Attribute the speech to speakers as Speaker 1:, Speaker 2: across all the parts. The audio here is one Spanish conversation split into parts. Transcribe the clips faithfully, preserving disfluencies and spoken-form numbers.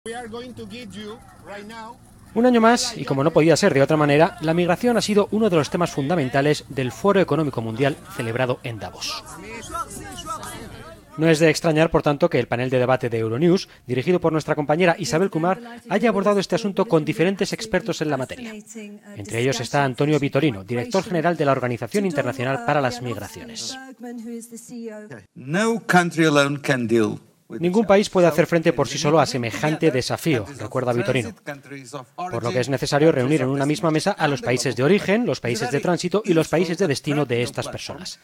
Speaker 1: Un año más, y como no podía ser de otra manera, la migración ha sido uno de los temas fundamentales del Foro Económico Mundial celebrado en Davos. No es de extrañar, por tanto, que el panel de debate de Euronews, dirigido por nuestra compañera Isabel Kumar, haya abordado este asunto con diferentes expertos en la materia. Entre ellos está Antonio Vitorino, director general de la Organización Internacional para las Migraciones. Ningún país puede hacer frente por sí solo a semejante desafío, recuerda Vitorino, por lo que es necesario reunir en una misma mesa a los países de origen, los países de tránsito y los países de destino de estas personas.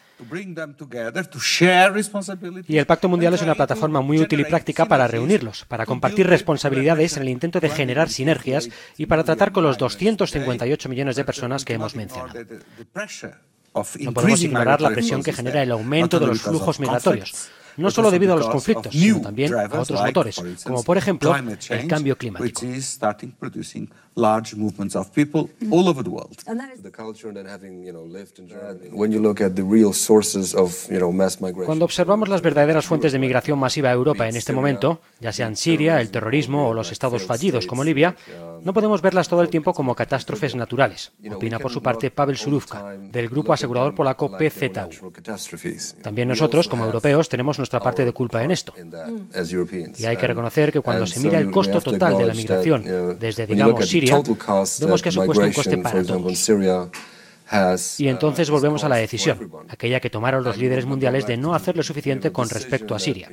Speaker 1: Y el Pacto Mundial es una plataforma muy útil y práctica para reunirlos, para compartir responsabilidades en el intento de generar sinergias y para tratar con los doscientos cincuenta y ocho millones de personas que hemos mencionado. No podemos ignorar la presión que genera el aumento de los flujos migratorios, no solo debido a los conflictos, sino también a otros motores, como por ejemplo el cambio climático. Cuando observamos las verdaderas fuentes de migración masiva a Europa en este momento, ya sean Siria, el terrorismo o los estados fallidos como Libia, no podemos verlas todo el tiempo como catástrofes naturales, opina por su parte Pavel Surówka, del grupo asegurador polaco P Z U. También nosotros, como europeos, tenemos nuestra parte de culpa en esto. Y hay que reconocer que cuando se mira el costo total de la migración desde, digamos, Siria, vemos que supuesta un coste para todos. Y entonces volvemos a la decisión, aquella que tomaron los líderes mundiales de no hacer lo suficiente con respecto a Siria.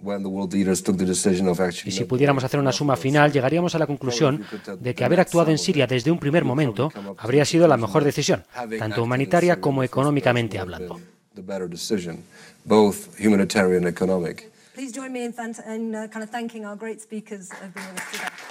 Speaker 1: Y si pudiéramos hacer una suma final, llegaríamos a la conclusión de que haber actuado en Siria desde un primer momento habría sido la mejor decisión, tanto humanitaria como económicamente hablando.
Speaker 2: Please join me in, in uh, kind of thanking our great speakers of being with us today.